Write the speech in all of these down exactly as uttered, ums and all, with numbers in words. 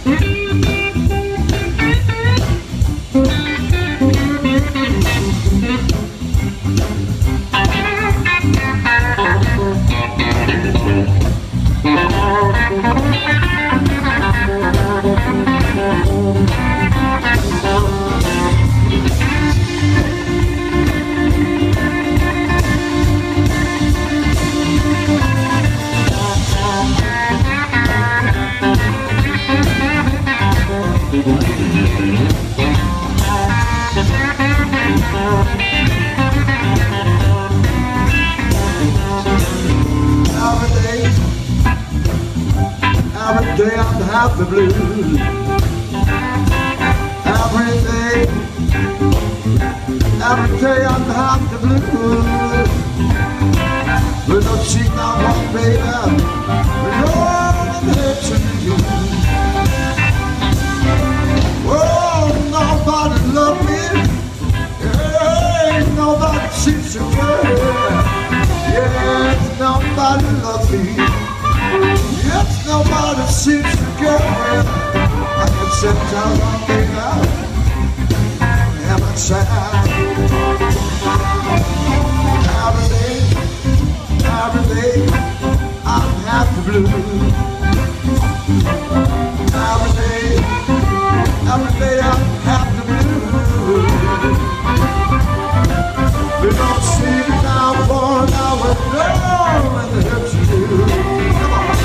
Every day I have the blues. Every day, every day I have the blues. With no cheek, no one, baby. With no connection to you. Oh, nobody love me. Ain't nobody seems to care. Yes, nobody loves me. Yes, nobody seems to care. I can sit down one day now and I'm sad. Every day, every day I have the blues. Every day, every day I have the blues. We don't see it now for an hour, no, and it hurts you. Come on.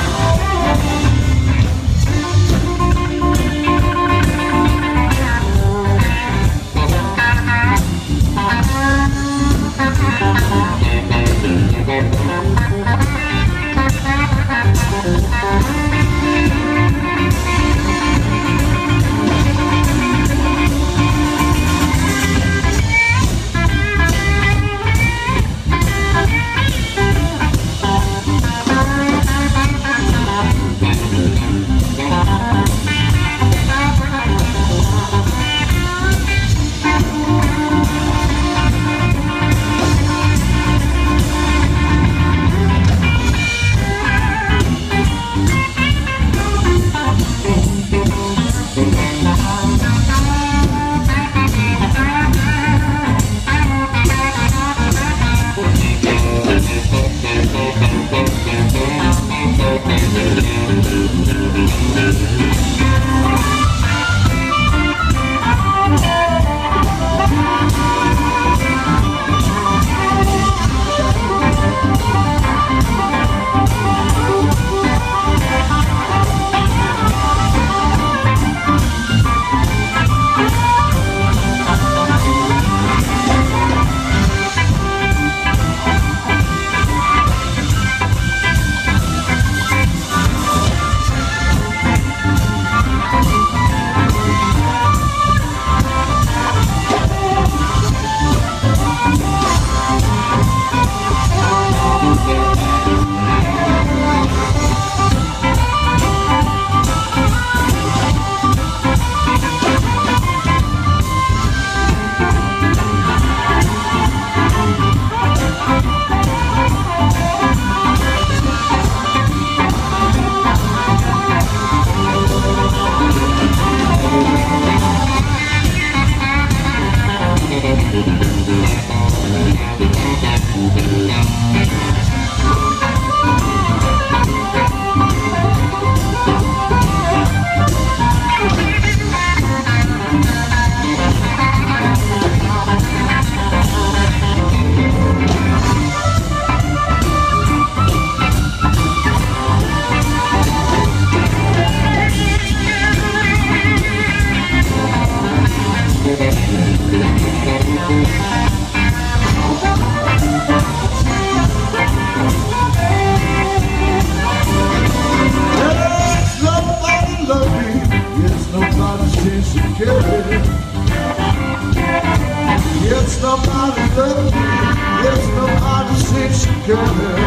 Yes, nobody loves me. Yes, nobody seems to care.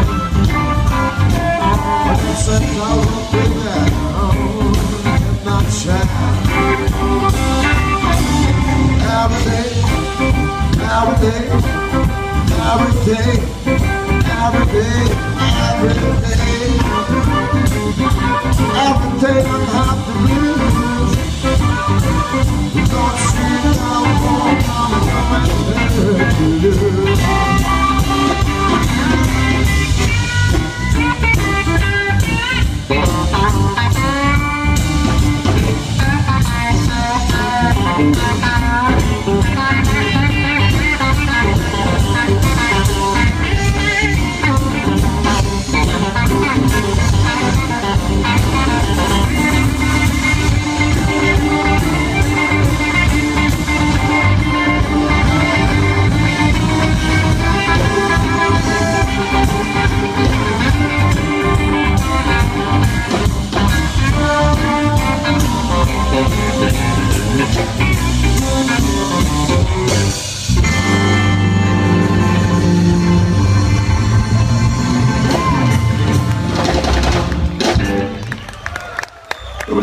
But you said I won't be down and not shine. Every day, every day, every day, every day, every day, every day I have to lose.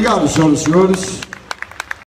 Obrigado, senhoras e senhores.